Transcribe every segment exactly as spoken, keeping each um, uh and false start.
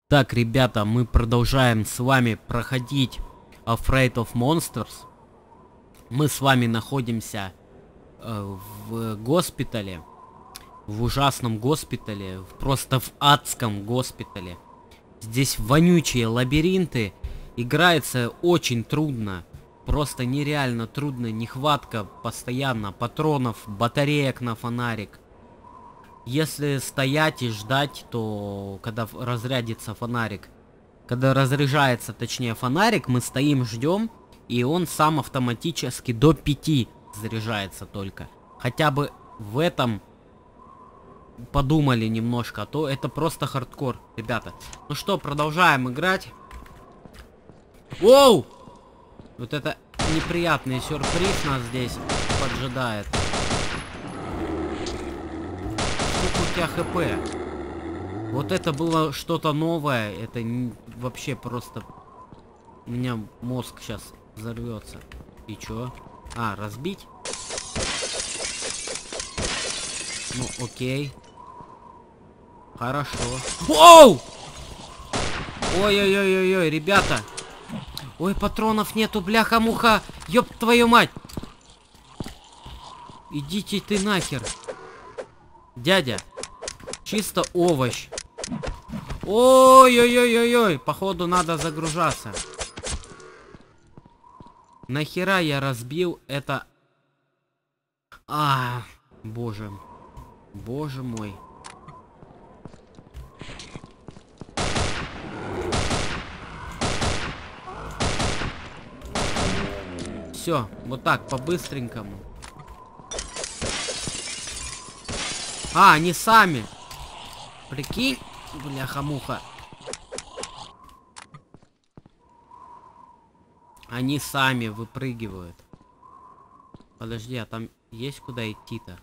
Так, ребята, мы продолжаем с вами проходить Afraid of Monsters. Мы с вами находимся э, в госпитале. В ужасном госпитале. Просто в адском госпитале. Здесь вонючие лабиринты. Играется очень трудно. Просто нереально трудно. Нехватка постоянно патронов, батареек на фонарик. Если стоять и ждать, то когда разрядится фонарик, когда разряжается, точнее, фонарик, мы стоим, ждем, и он сам автоматически до пяти заряжается только. Хотя бы в этом подумали немножко, а то это просто хардкор, ребята. Ну что, продолжаем играть. Воу! Вот это неприятный сюрприз нас здесь поджидает. У тебя хп. Вот это было что-то новое. Это не, вообще просто... У меня мозг сейчас взорвется. И чё? А, разбить? Ну, окей. Хорошо. Воу! Ой-ой-ой-ой-ой, ребята. Ой, патронов нету, бляха-муха. Ёб твою мать. Идите ты нахер. Дядя. Чисто овощ. Ой-ой-ой-ой-ой. Походу надо загружаться. Нахера я разбил это... А, боже. Боже мой. Все, вот так, по-быстренькому. А, они сами. Прикинь, бляха-муха. Они сами выпрыгивают. Подожди, а там есть куда идти-то?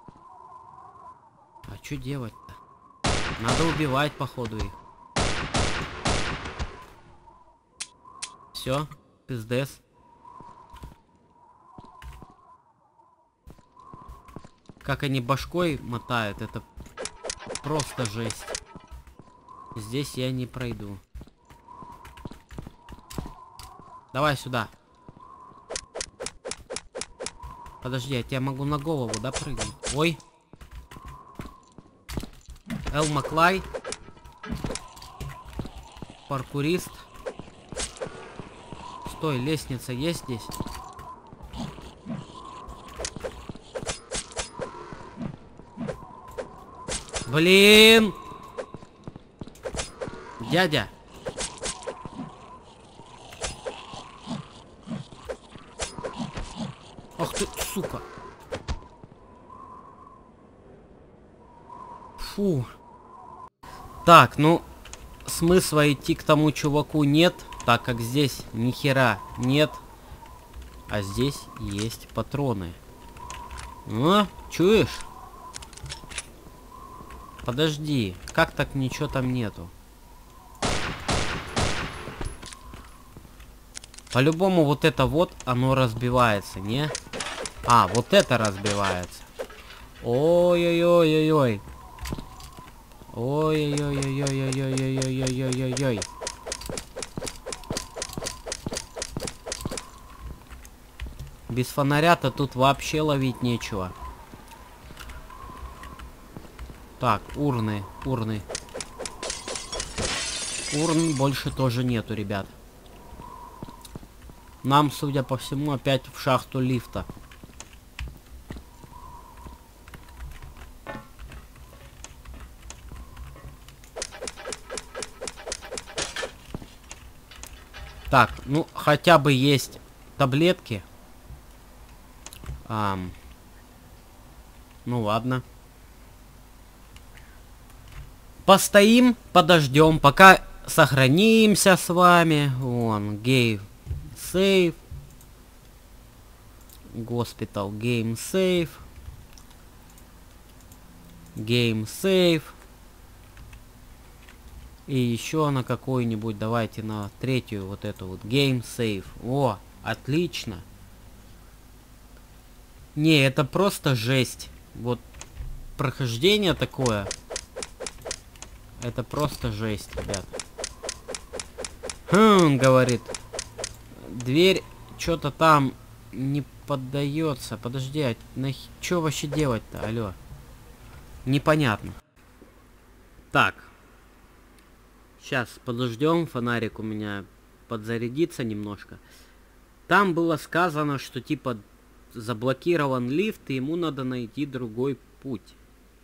А что делать-то? Надо убивать, походу, их. Все, пиздец. Как они башкой мотают, это просто жесть. Здесь я не пройду. Давай сюда. Подожди, я тебя могу на голову, да, прыгнуть? Ой. Эл Маклай. Паркурист. Стой, лестница есть здесь? Блин! Дядя! Ах ты, сука! Фу! Так, ну, смысла идти к тому чуваку нет, так как здесь ни хера нет. А здесь есть патроны. Ну, чуешь? Подожди, как так ничего там нету? По-любому вот это вот, оно разбивается, не? А, вот это разбивается. Ой-ой-ой-ой-ой. Ой-ой-ой-ой-ой-ой-ой-ой-ой-ой-ой-ой-ой. Без фонаря-то тут вообще ловить нечего. Так, урны, урны. Урн больше тоже нету, ребят. Нам, судя по всему, опять в шахту лифта. Так, ну, хотя бы есть таблетки. Ам. Ну, ладно. Постоим, подождем, пока сохранимся с вами. Вон, гей, сейв. Госпитал, гейм, сейв. Гейм, сейв. И еще на какой-нибудь, давайте на третью вот эту вот, гейм, сейв. О, отлично. Не, это просто жесть. Вот прохождение такое. Это просто жесть, ребят. Хм, говорит. Дверь что-то там не поддается. Подожди, а нах... что вообще делать-то? Алло. Непонятно. Так. Сейчас подождем. Фонарик у меня подзарядится немножко. Там было сказано, что типа заблокирован лифт, и ему надо найти другой путь.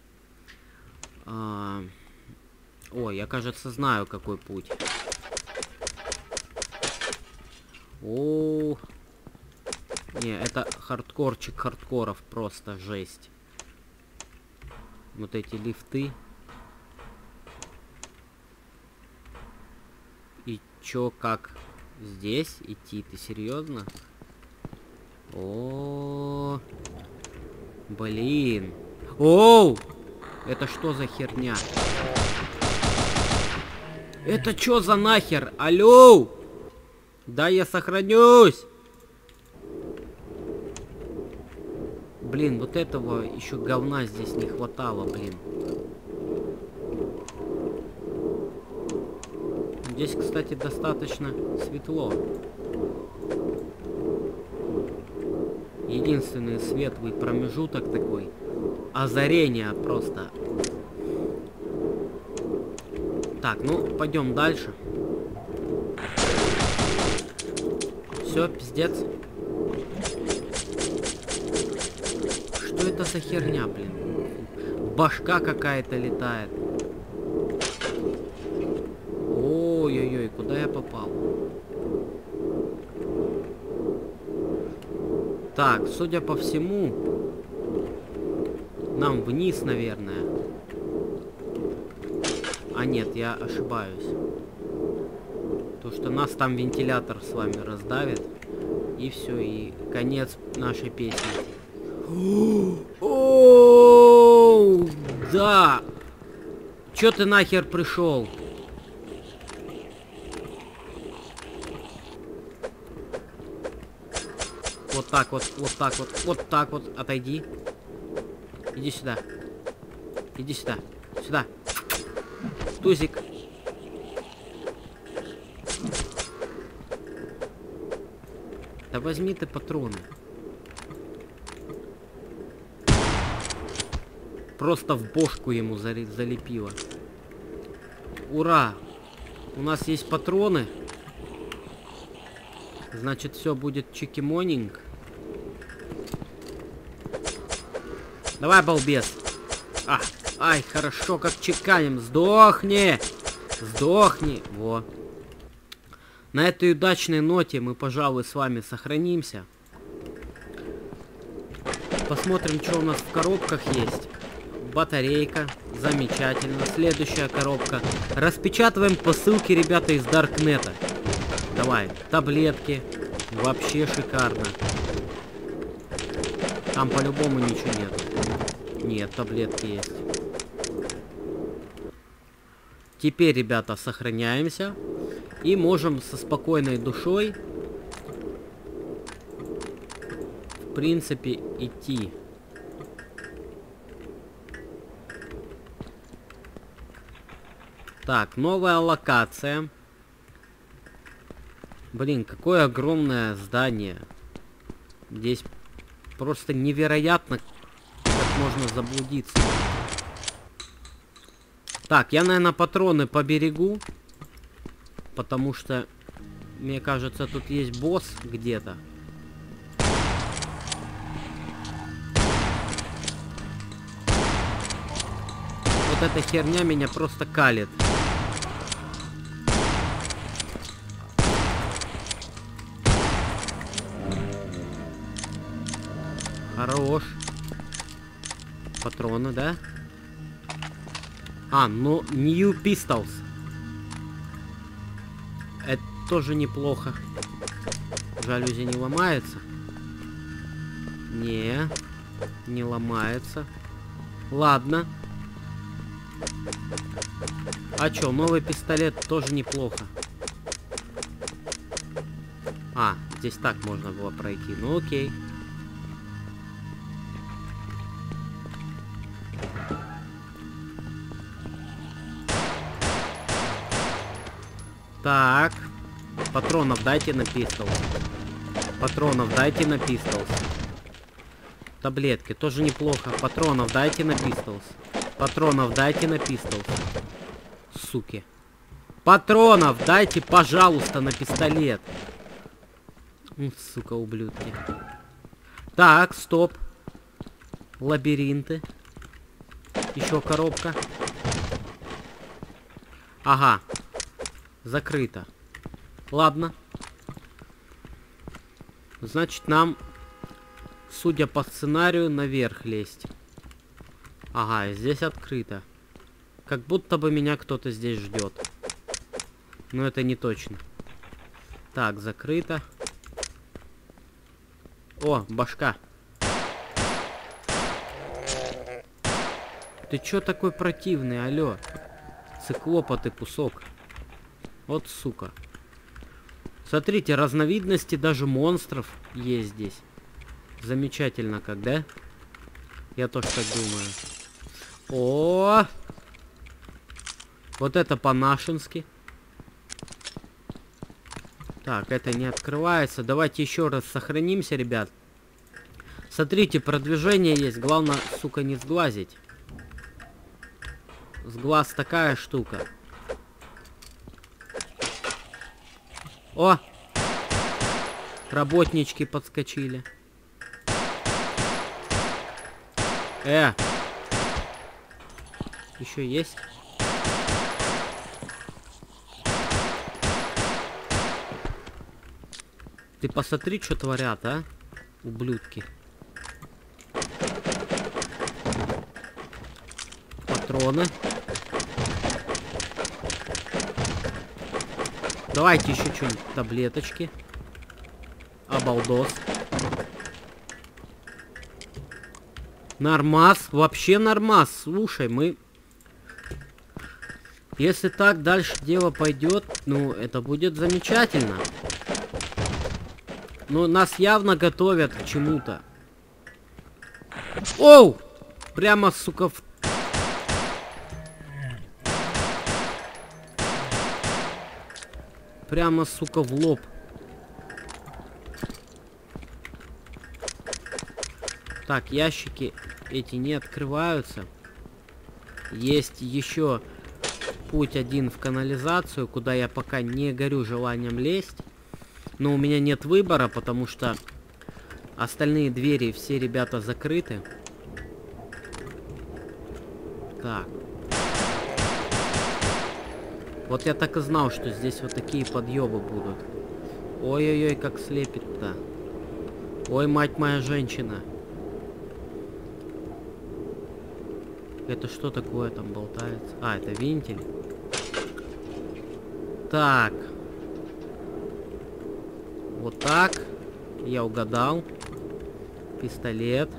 А... Ой, я, кажется, знаю, какой путь. О, не, это хардкорчик хардкоров, просто жесть. Вот эти лифты. И чё, как здесь идти? Ты серьезно? О, блин. Оу! Это что за херня? Это чё за нахер? Алло! Да, я сохранюсь! Блин, вот этого еще говна здесь не хватало, блин. Здесь, кстати, достаточно светло. Единственный светлый промежуток такой. Озарение просто. Так, ну, пойдем дальше. Все, пиздец. Что это за херня, блин? Башка какая-то летает. Ой-ой-ой, куда я попал? Так, судя по всему, нам вниз, наверное. А нет, я ошибаюсь. То, что нас там вентилятор с вами раздавит. И все, и конец нашей песни. О, да! Чё ты нахер пришел? Вот так вот, вот так вот, вот так вот, отойди. Иди сюда. Иди сюда. Сюда. Тузик. Да возьми ты патроны. Просто в бошку ему залепило. Ура! У нас есть патроны. Значит, все будет чики-монинг. Давай, балбес. А, ай, хорошо, как чеканим. Сдохни! Сдохни! Во. На этой удачной ноте мы, пожалуй, с вами сохранимся. Посмотрим, что у нас в коробках есть. Батарейка. Замечательно. Следующая коробка. Распечатываем по ссылке, ребята, из Даркнета. Давай. Таблетки. Вообще шикарно. Там по-любому ничего нет. Нет, таблетки есть. Теперь, ребята, сохраняемся. И можем со спокойной душой, в принципе, идти. Так, новая локация. Блин, какое огромное здание. Здесь просто невероятно, как можно заблудиться. Так, я, наверное, патроны поберегу. Потому что, мне кажется, тут есть босс где-то. Вот эта херня меня просто калит. Хорош. Патроны, да? А, ну, New Pistols. Это тоже неплохо. Жалюзи не ломается? Не, не ломается. Ладно. А чё, новый пистолет тоже неплохо. А, здесь так можно было пройти. Ну окей. Так. Патронов дайте на пистолс. Патронов дайте на пистолс. Таблетки тоже неплохо. Патронов дайте на пистолс. Патронов дайте на пистолс. Суки. Патронов дайте, пожалуйста, на пистолет. Сука, ублюдки. Так, стоп. Лабиринты. Еще коробка. Ага. Закрыто. Ладно. Значит, нам, судя по сценарию, наверх лезть. Ага, здесь открыто. Как будто бы меня кто-то здесь ждет. Но это не точно. Так, закрыто. О, башка. Ты чё такой противный, алё? Циклопа ты кусок. Вот сука. Смотрите, разновидности даже монстров есть здесь. Замечательно как, да? Я тоже так думаю. О! Вот это по-нашенски. Так, это не открывается. Давайте еще раз сохранимся, ребят. Смотрите, продвижение есть. Главное, сука, не сглазить. Сглаз такая штука. О! Работнички подскочили. Э! Еще есть? Ты посмотри, что творят, а? Ублюдки. Патроны. Давайте еще что-нибудь. Таблеточки. Обалдос. Нормас. Вообще нормас. Слушай, мы... Если так дальше дело пойдет, ну, это будет замечательно. Но нас явно готовят к чему-то. Оу! Прямо, сука, в... Прямо, сука, в лоб. Так, ящики эти не открываются. Есть еще путь один в канализацию, куда я пока не горю желанием лезть. Но у меня нет выбора, потому что остальные двери все ребята закрыты. Так. Вот я так и знал, что здесь вот такие подъебы будут. Ой-ой-ой, как слепит-то. Ой, мать моя женщина. Это что такое там болтается? А, это вентиль. Так. Вот так. Я угадал. Пистолет.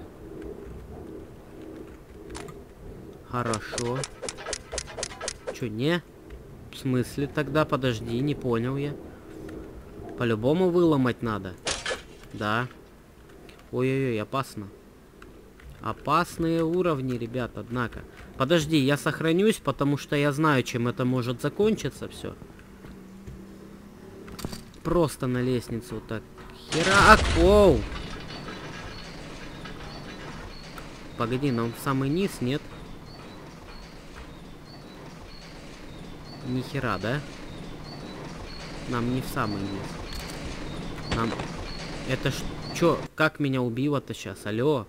Хорошо. Чё, не? В смысле тогда? Подожди, не понял я. По-любому выломать надо. Да. Ой-ой-ой, опасно. Опасные уровни, ребят, однако. Подожди, я сохранюсь, потому что я знаю, чем это может закончиться все. Просто на лестницу вот так. Херак! Оу! Погоди, нам в самый низ, нет? Ни хера, да? Нам не в самый низ. Нам... Это ж... Чё? Как меня убило-то сейчас? Алло?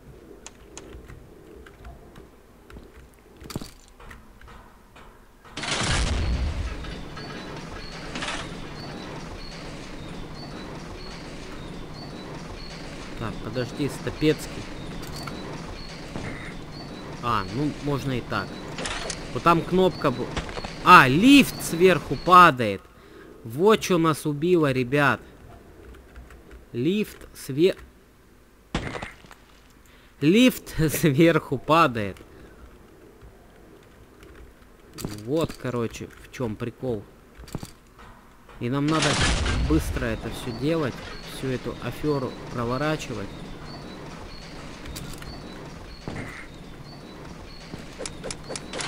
Так, подожди, Стопецкий. А, ну, можно и так. Вот там кнопка... Б... А, лифт сверху падает. Вот что нас убило, ребят. Лифт све... Лифт сверху падает. Вот, короче, в чем прикол. И нам надо быстро это все делать. Всю эту аферу проворачивать.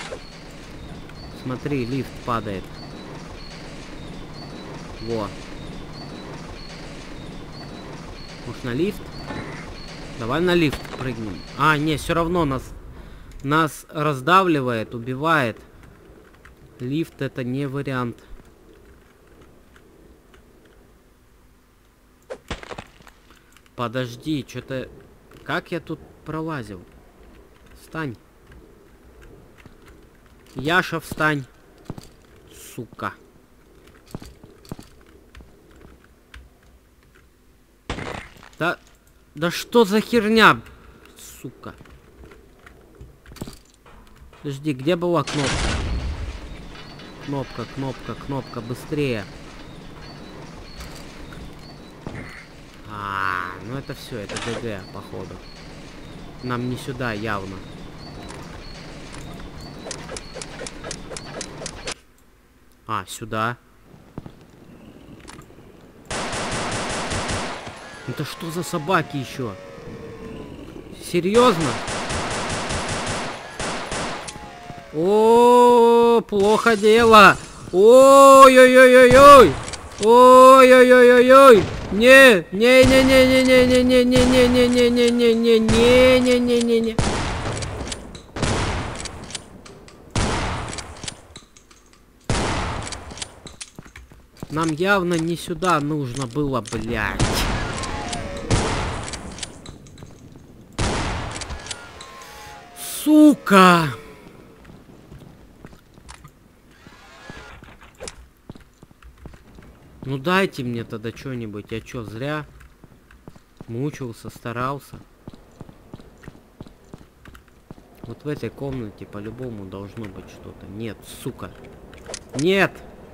Смотри, лифт падает. Во. Может, на лифт? Давай на лифт прыгнем. А, не, все равно нас... Нас раздавливает, убивает. Лифт это не вариант. Подожди, что-то... Как я тут пролазил? Встань. Яша, встань. Сука. Да... Да что за херня? Сука. Подожди, где была кнопка? Кнопка, кнопка, кнопка, быстрее. А, ну это все, это ГГ, походу. Нам не сюда, явно. А, сюда. Это что за собаки еще? Серьезно? О, плохо дело. Ой-ой-ой-ой-ой. Ой-ой-ой-ой-ой. Не, не, не, не, не, не, не, не, не, не, не, не, не, не, не, не, не, не, не, не. Нам явно не сюда нужно было, блядь. Сука! Ну дайте мне тогда что-нибудь. Я что, зря мучился, старался? Вот в этой комнате по-любому должно быть что-то. Нет, сука. Нет!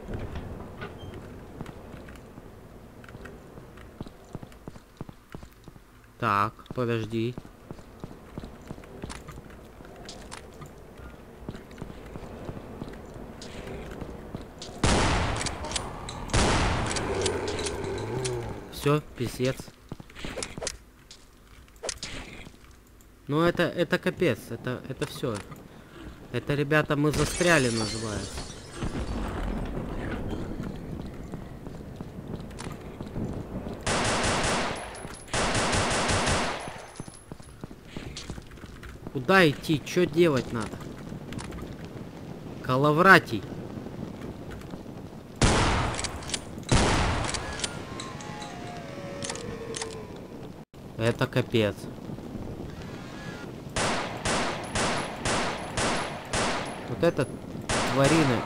Так, подожди. Все, писец. Ну это, это капец, это, это все. Это, ребята, мы застряли, называется. Куда идти? Что делать надо? Калавратий. Это капец. Вот этот тварина.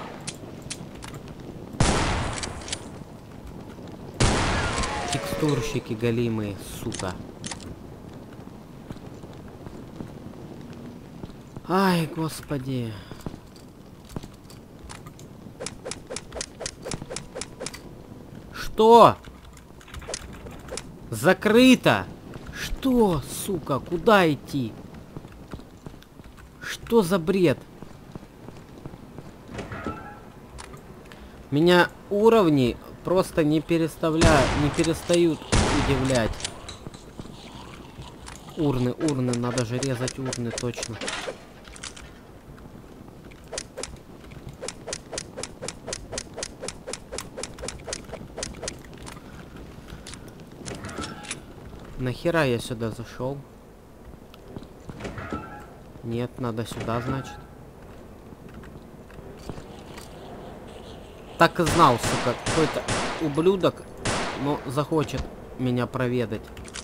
Текстурщики голимые, сука. Ай, господи. Что? Закрыто. Что, сука, куда идти? Что за бред? Меня уровни просто не переставляют, не перестают удивлять. Урны, урны, надо же резать урны, точно. Нахера я сюда зашел? Нет, надо сюда, значит. Так и знал, сука, какой-то ублюдок, но захочет меня проведать.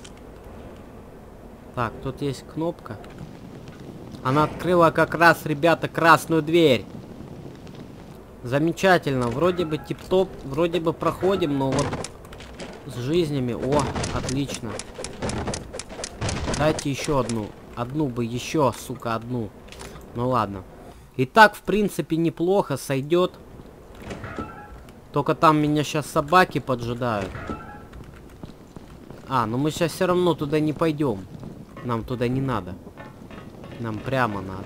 Так, тут есть кнопка. Она открыла как раз, ребята, красную дверь. Замечательно, вроде бы тип-топ, вроде бы проходим, но вот с жизнями, о, отлично. Дайте еще одну. Одну бы еще, сука, одну. Ну ладно. И так, в принципе, неплохо сойдет. Только там меня сейчас собаки поджидают. А, ну мы сейчас все равно туда не пойдем. Нам туда не надо. Нам прямо надо.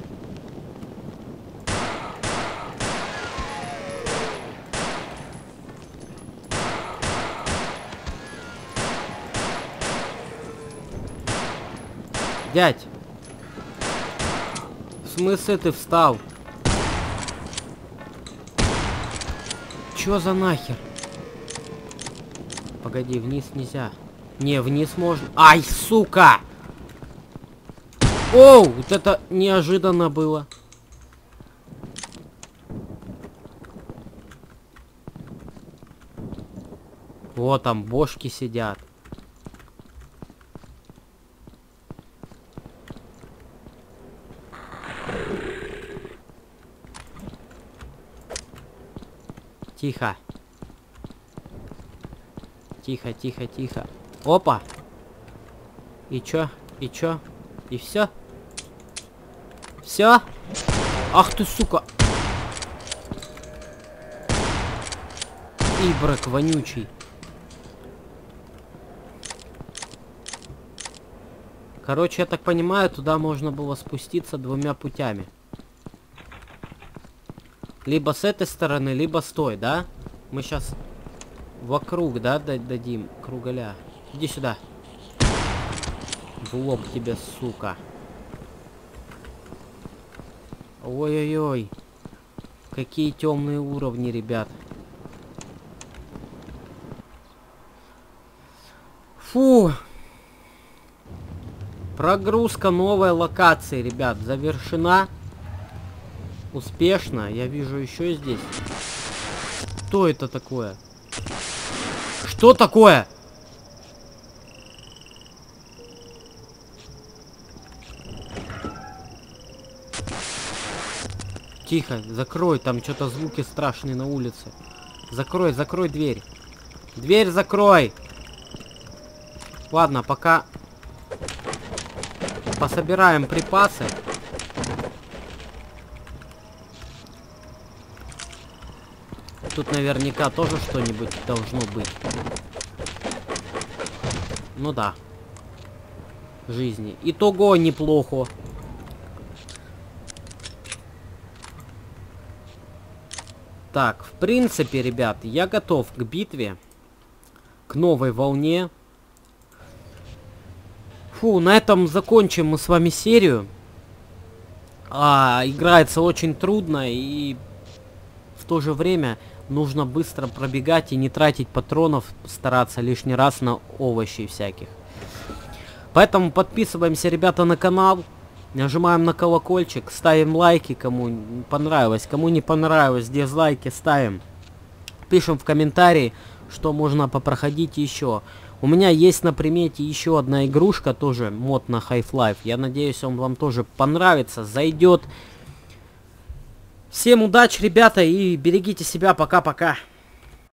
Дядь, в смысле ты встал? Чё за нахер? Погоди, вниз нельзя. Не, вниз можно. Ай, сука! Оу, вот это неожиданно было. Вот там бошки сидят. Тихо. Тихо, тихо, тихо. Опа. И чё? И чё? И все? Все? Ах ты, сука. Ибрак вонючий. Короче, я так понимаю, туда можно было спуститься двумя путями. Либо с этой стороны, либо с той, да? Мы сейчас вокруг, да, дадим кругаля. Иди сюда. В лоб тебе, сука. Ой-ой-ой. Какие темные уровни, ребят. Фу. Прогрузка новой локации, ребят, завершена. Успешно. Я вижу еще здесь. Что это такое? Что такое? Тихо, закрой, там что-то звуки страшные на улице. Закрой, закрой дверь. Дверь закрой. Ладно, пока пособираем припасы. Тут наверняка тоже что-нибудь должно быть. Ну да. Жизни. Итого неплохо. Так, в принципе, ребят, я готов к битве. К новой волне. Фу, на этом закончим мы с вами серию. А, играется очень трудно, и в то же время нужно быстро пробегать и не тратить патронов, стараться лишний раз на овощи всяких. Поэтому подписываемся, ребята, на канал. Нажимаем на колокольчик, ставим лайки, кому понравилось. Кому не понравилось, дизлайки ставим. Пишем в комментарии, что можно попроходить еще. У меня есть на примете еще одна игрушка, тоже мод на Half-Life. Я надеюсь, он вам тоже понравится, зайдет. Всем удачи, ребята, и берегите себя. Пока-пока.